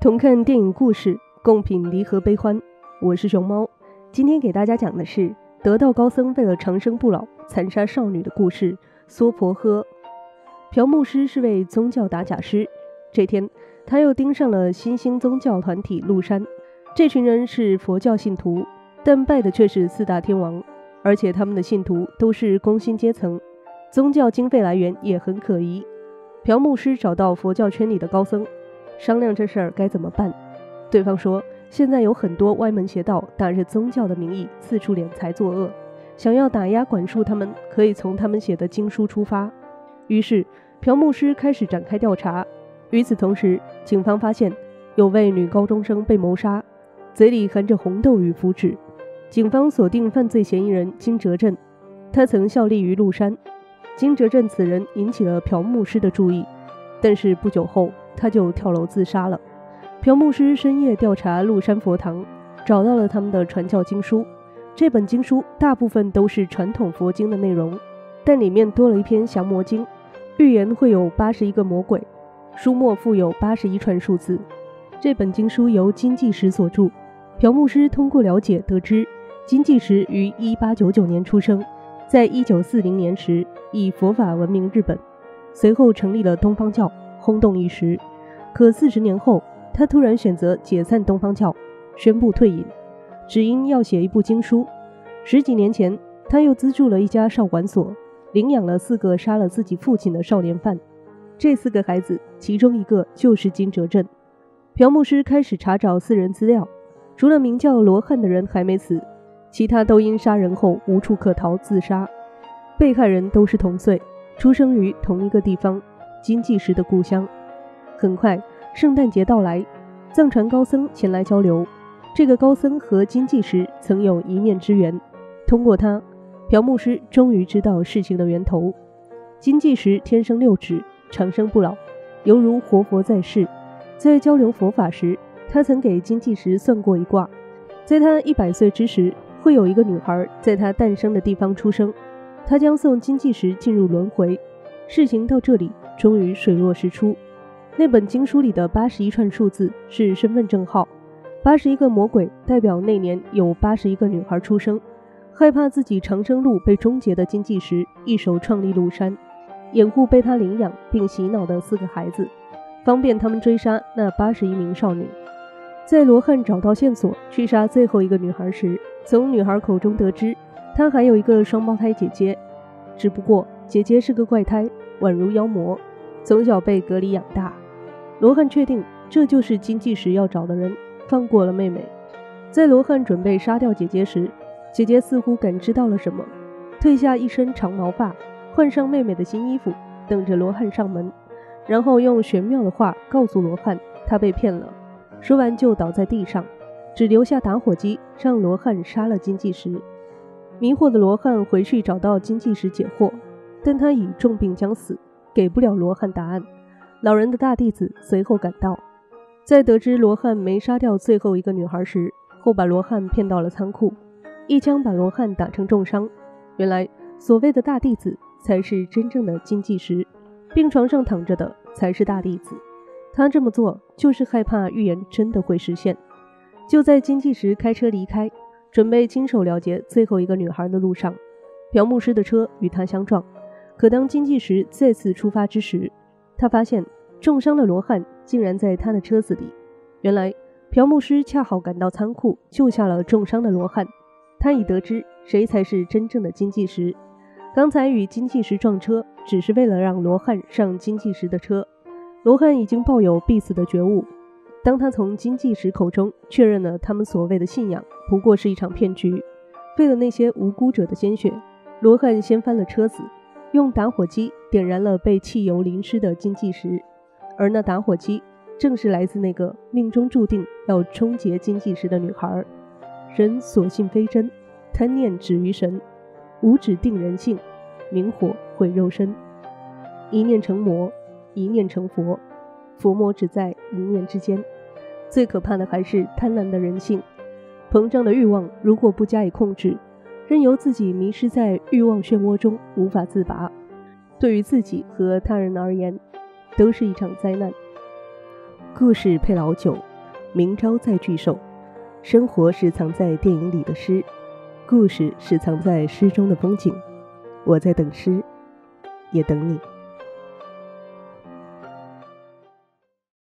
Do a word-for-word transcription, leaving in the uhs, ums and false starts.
同看电影故事，共品离合悲欢。我是熊猫，今天给大家讲的是得道高僧为了长生不老残杀少女的故事。娑婆诃。朴牧师是位宗教打假师，这天他又盯上了新兴宗教团体鹿山。这群人是佛教信徒，但拜的却是四大天王，而且他们的信徒都是工薪阶层，宗教经费来源也很可疑。朴牧师找到佛教圈里的高僧，商量这事儿该怎么办。对方说，现在有很多歪门邪道打着宗教的名义四处敛财作恶，想要打压管束他们，可以从他们写的经书出发。于是朴牧师开始展开调查。与此同时，警方发现有位女高中生被谋杀，嘴里含着红豆与符纸。警方锁定犯罪嫌疑人金哲镇，他曾效力于鹿山。金哲镇此人引起了朴牧师的注意，但是不久后他就跳楼自杀了。朴牧师深夜调查鹿山佛堂，找到了他们的传教经书。这本经书大部分都是传统佛经的内容，但里面多了一篇降魔经，预言会有八十一个魔鬼，书末附有八十一串数字。这本经书由金继实所著。朴牧师通过了解得知，金继实于一八九九年出生，在一九四零年时以佛法闻名日本，随后成立了东方教，轰动一时。可四十年后，他突然选择解散东方教，宣布退隐，只因要写一部经书。十几年前，他又资助了一家少管所，领养了四个杀了自己父亲的少年犯。这四个孩子，其中一个就是金哲镇。朴牧师开始查找四人资料，除了名叫罗汉的人还没死，其他都因杀人后无处可逃自杀。被害人都是同岁，出生于同一个地方，金继实的故乡。很快，圣诞节到来，藏传高僧前来交流。这个高僧和金继实曾有一面之缘，通过他，朴牧师终于知道事情的源头。金继实天生六指，长生不老，犹如活佛在世。在交流佛法时，他曾给金继实算过一卦，在他一百岁之时，会有一个女孩在他诞生的地方出生，他将送金继实进入轮回。事情到这里终于水落石出。那本经书里的八十一串数字是身份证号，八十一个魔鬼代表那年有八十一个女孩出生。害怕自己长生路被终结的金继实一手创立鹿山，掩护被他领养并洗脑的四个孩子，方便他们追杀那八十一名少女。在罗汉找到线索去杀最后一个女孩时，从女孩口中得知她还有一个双胞胎姐姐，只不过姐姐是个怪胎，宛如妖魔，从小被隔离养大。罗汉确定这就是金继实要找的人，放过了妹妹。在罗汉准备杀掉姐姐时，姐姐似乎感知到了什么，褪下一身长毛发，换上妹妹的新衣服，等着罗汉上门，然后用玄妙的话告诉罗汉她被骗了。说完就倒在地上，只留下打火机让罗汉杀了金继实。迷惑的罗汉回去找到金继实解惑，但他已重病将死，给不了罗汉答案。老人的大弟子随后赶到，在得知罗汉没杀掉最后一个女孩时，后把罗汉骗到了仓库，一枪把罗汉打成重伤。原来所谓的大弟子才是真正的金继实，病床上躺着的才是大弟子。他这么做就是害怕预言真的会实现。就在金继实开车离开，准备亲手了结最后一个女孩的路上，朴牧师的车与他相撞。可当金继实再次出发之时，他发现重伤的罗汉竟然在他的车子里。原来朴牧师恰好赶到仓库，救下了重伤的罗汉。他已得知谁才是真正的金继实。刚才与金继实撞车，只是为了让罗汉上金继实的车。罗汉已经抱有必死的觉悟。当他从金继实口中确认了他们所谓的信仰不过是一场骗局，为了那些无辜者的鲜血，罗汉掀翻了车子，用打火机点燃了被汽油淋湿的金继实。而那打火机正是来自那个命中注定要终结金继实的女孩。人所信非真，贪念止于神，无止定人性，明火毁肉身。一念成魔，一念成佛，佛魔只在一念之间。最可怕的还是贪婪的人性，膨胀的欲望如果不加以控制，任由自己迷失在欲望漩涡中无法自拔，对于自己和他人而言都是一场灾难。故事配老酒， 明朝再聚首。生活是藏在电影里的诗，故事是藏在诗中的风景。我在等诗，也等你。